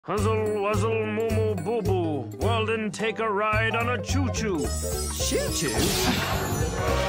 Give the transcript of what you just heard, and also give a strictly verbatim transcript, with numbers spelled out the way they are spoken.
Huzzle, wuzzle, moo moo, boo boo. Well, then take a ride on a choo-choo. Choo-choo?